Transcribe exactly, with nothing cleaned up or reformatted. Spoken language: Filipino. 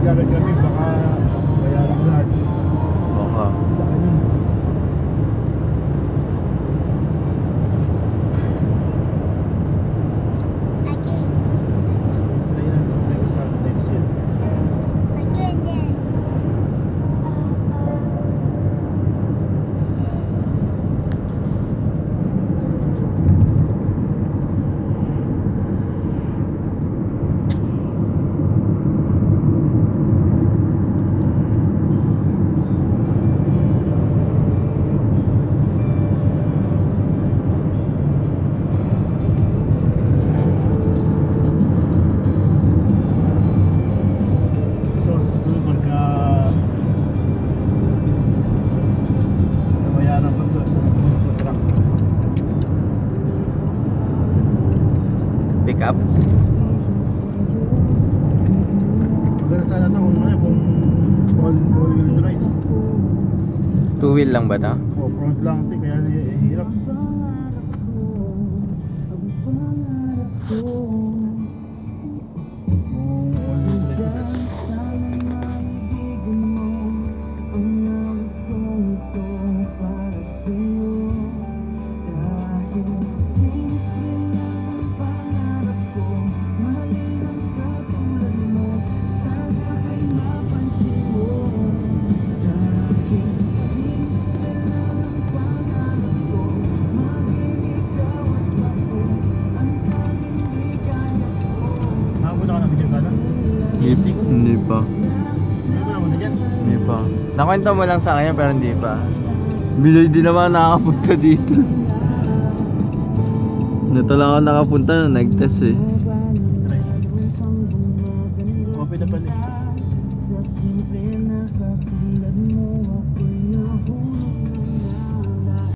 agad kami, baka bayaran ko lahat. Oo nga. Laki nun. Try na, try sa next year. So, susunod pagka nabayaran ko to, sa truck. Pick up. Pero sana to kung ano, kung all all wheel drive. Two wheel lang ba ta? O front lang ito, kaya eh, hirap. Kung all wheel drive ito. Nakapunta ka na video sana? Hindi, hindi pa. Hindi ko naman na dyan. Hindi pa. Nakwento mo lang sa kanya pero hindi pa. Bilay din naman nakakapunta dito. Dito lang ako nakapunta nung nag-test eh. Try. Open na pala eh.